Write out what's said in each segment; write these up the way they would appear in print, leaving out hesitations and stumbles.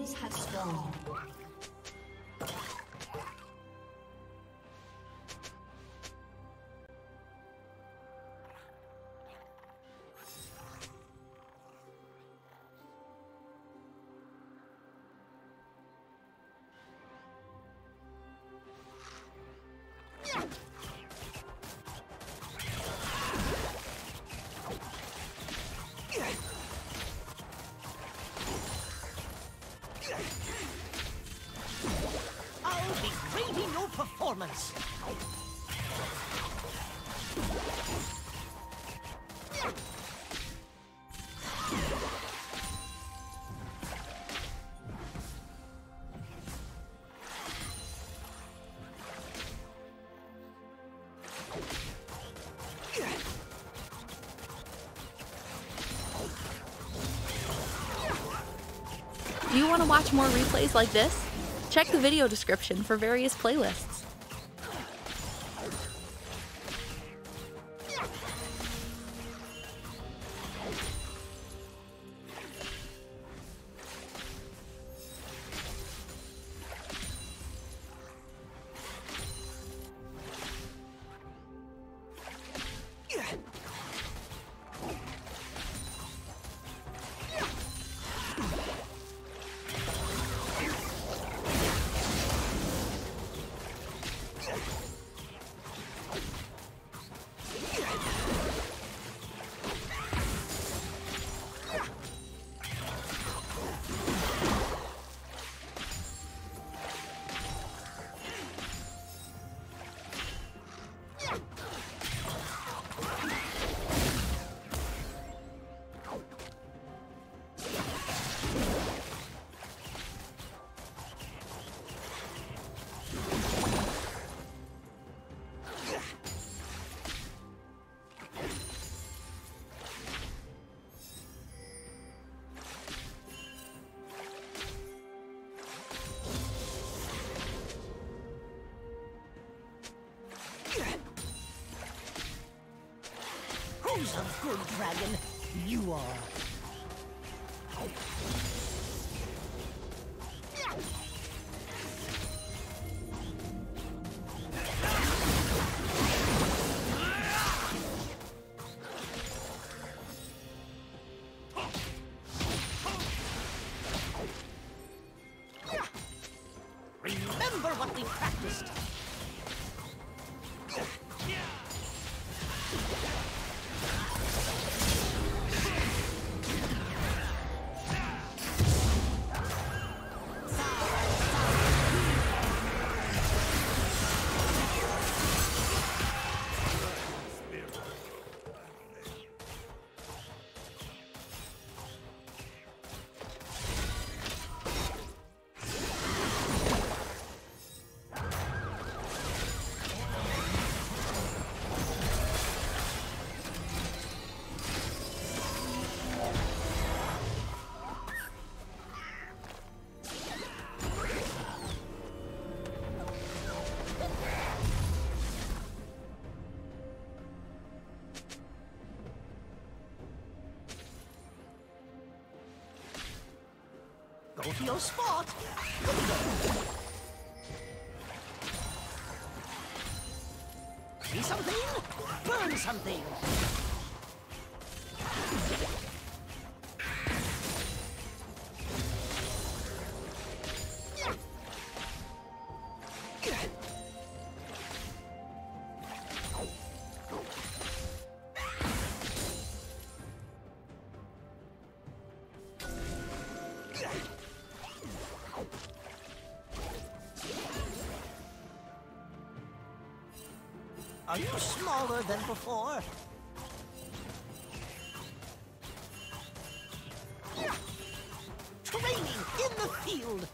Minions have spawned. I'll be grading your performance. Do you want to watch more replays like this? Check the video description for various playlists. Who's a good dragon? You are. Remember what we practiced. Go to your spot. See something? Burn something. Are you smaller than before? Training in the field!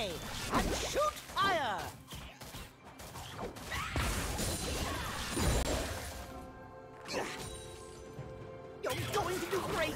outplay and shoot fire. You're going to do great.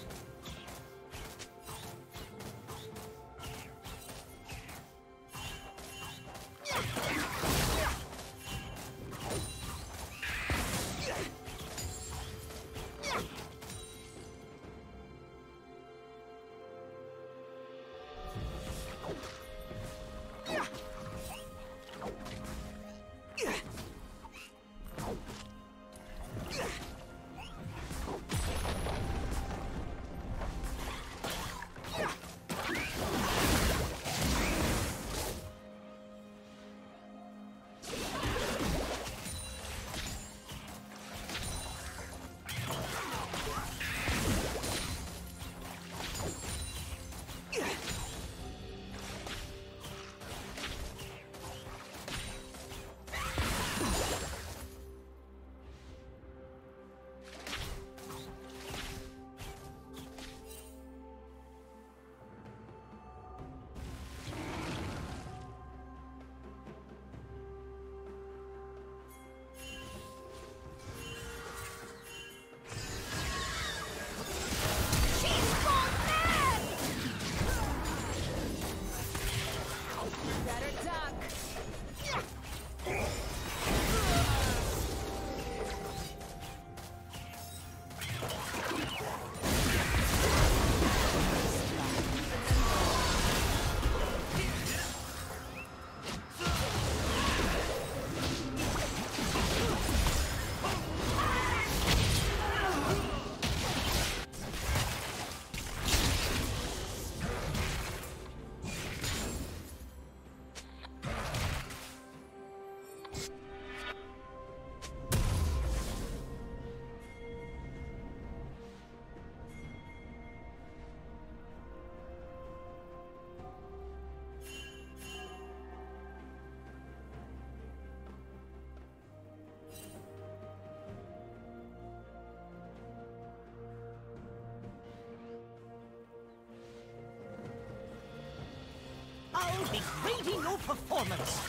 I'll be grading your performance.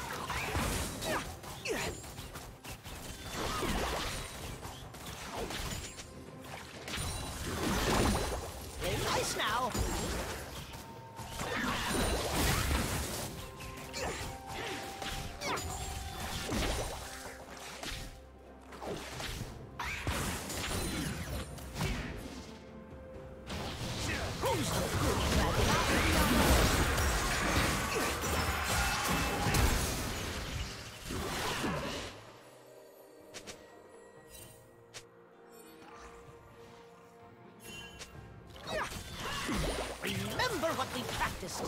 Play nice now. Who's the good dragon? Remember what we practiced.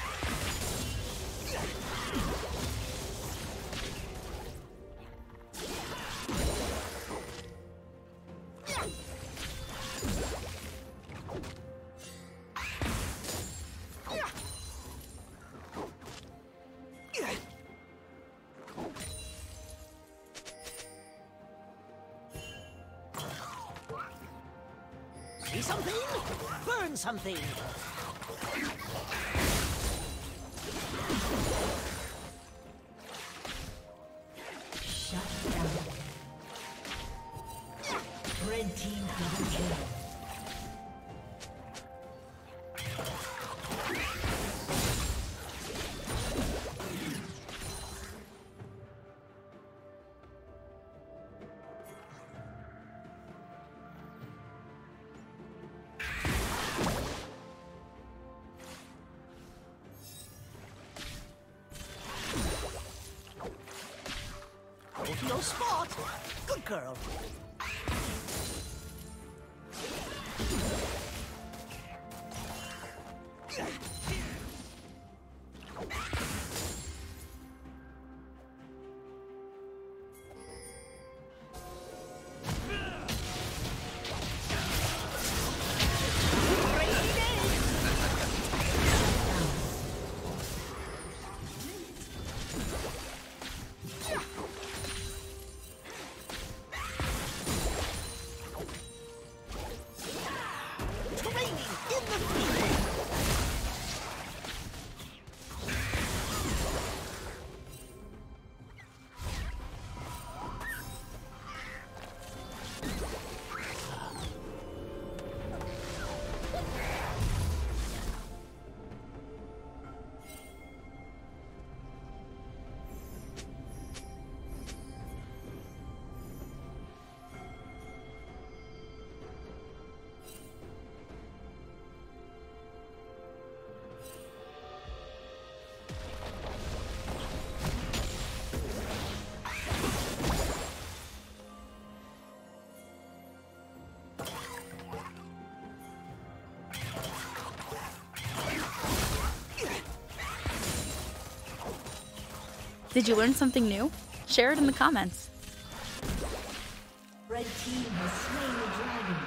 See something? Burn something! Shut down. Red team double kill. Go to your spot. Good girl. Training in the field. Did you learn something new? Share it in the comments. Red team has slain the dragon.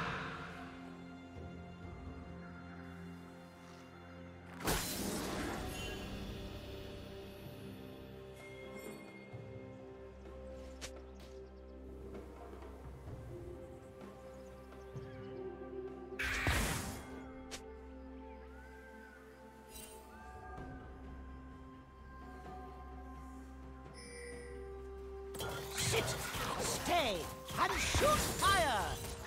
Sit, stay, and shoot fire!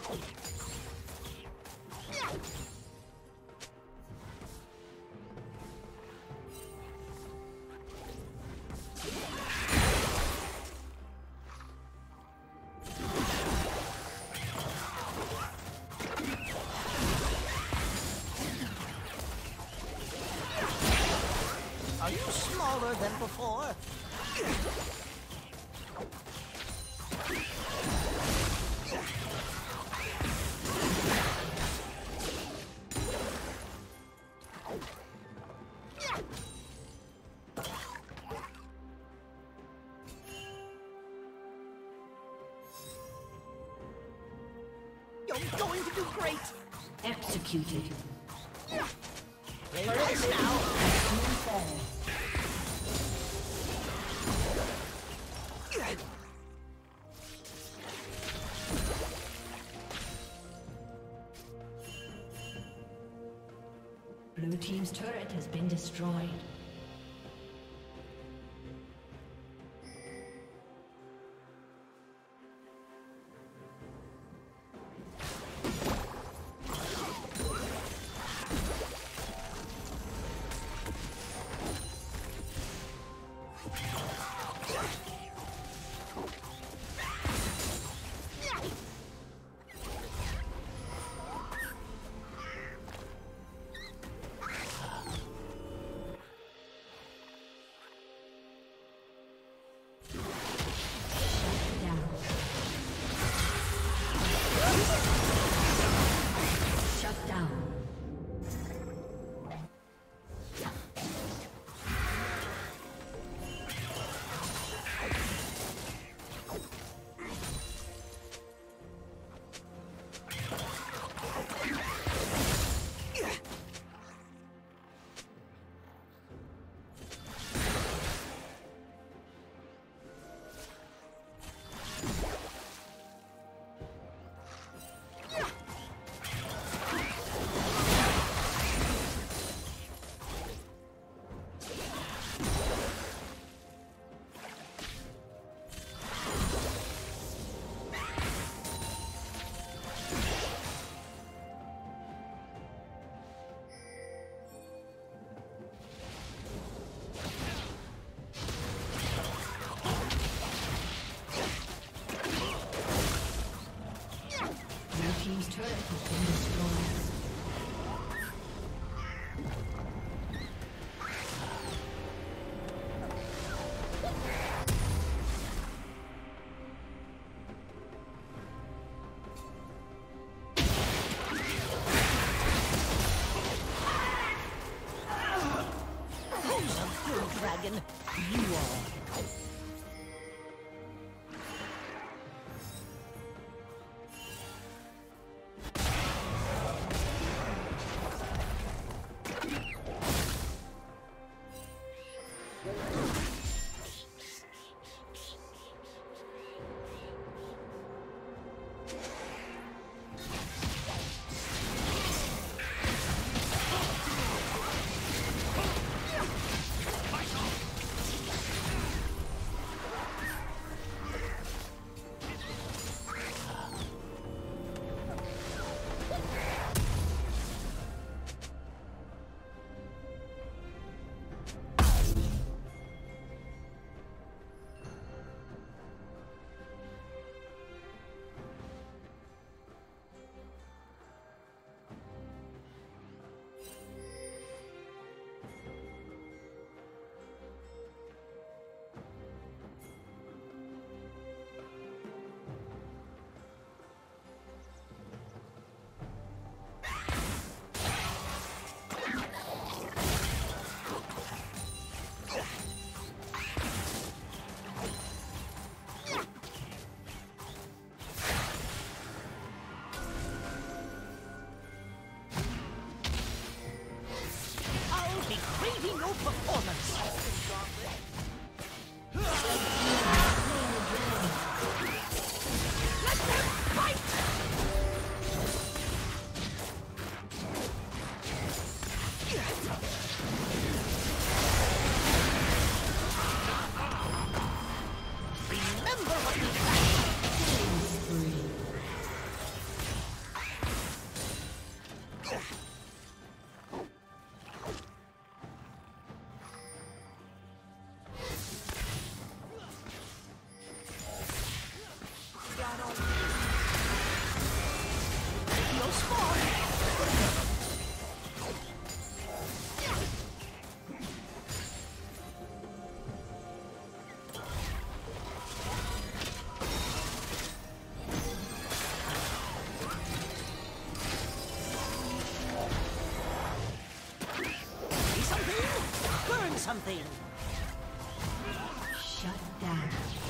Are you smaller than before? You're going to do great! Executed. Play nice now! Blue team's turret has been destroyed. Team's turret has been destroyed. Who's a good dragon? You are. Remember what we something. Shut down.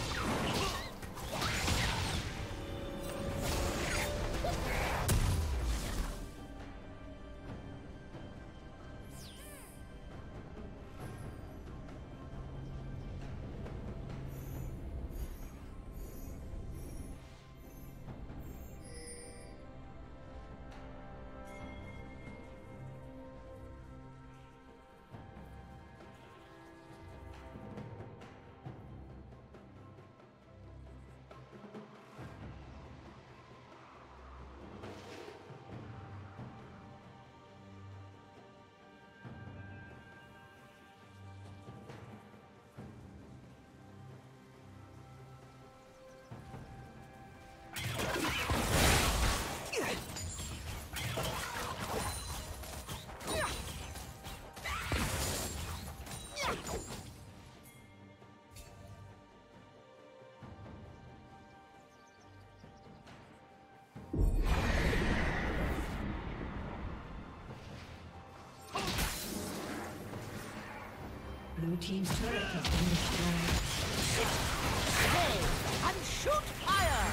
Blue team's turret has been destroyed. Stay and shoot fire!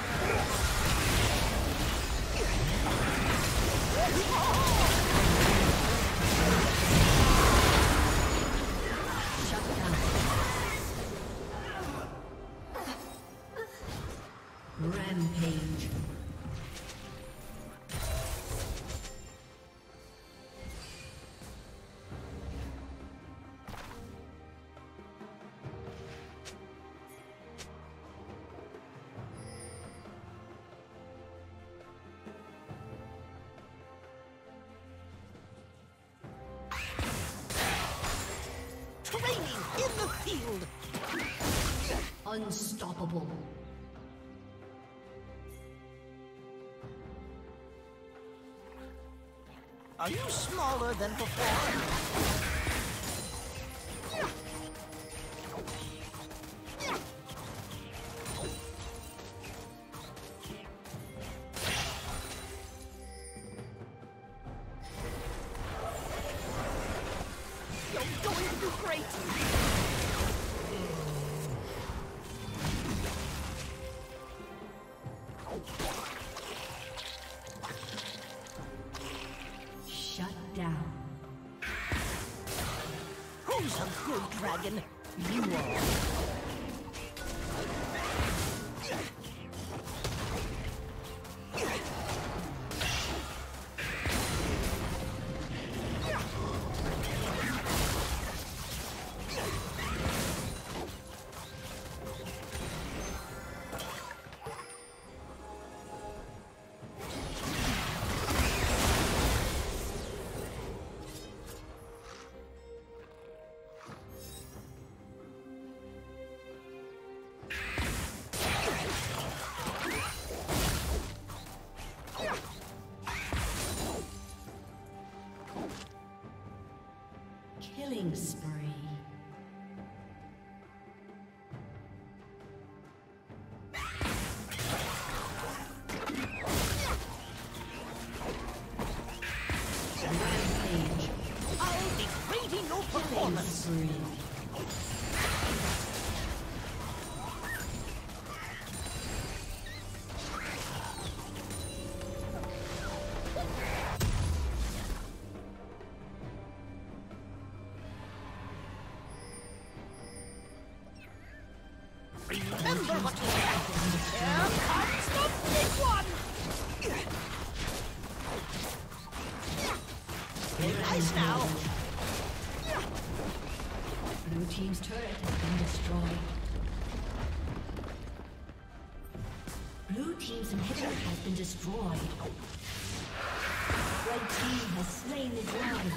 Shut down. Rampage. Training in the field! Unstoppable. Are you smaller than before? You're going to do great! Shut down. Who's a good dragon? You are. Killing spree. Rampage. I'll be grading your performance! Spree. Remember what you had. Here comes the big one! Be nice now. Blue team's turret has been destroyed. Blue team's inhibitor has been destroyed. Red team has slain the dragon.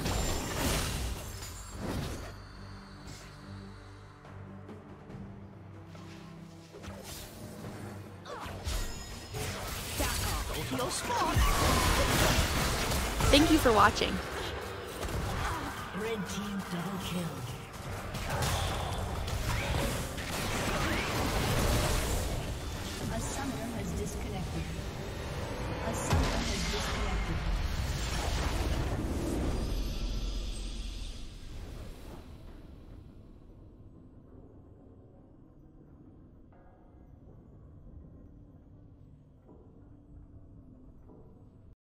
Thank you for watching. Red team double kill.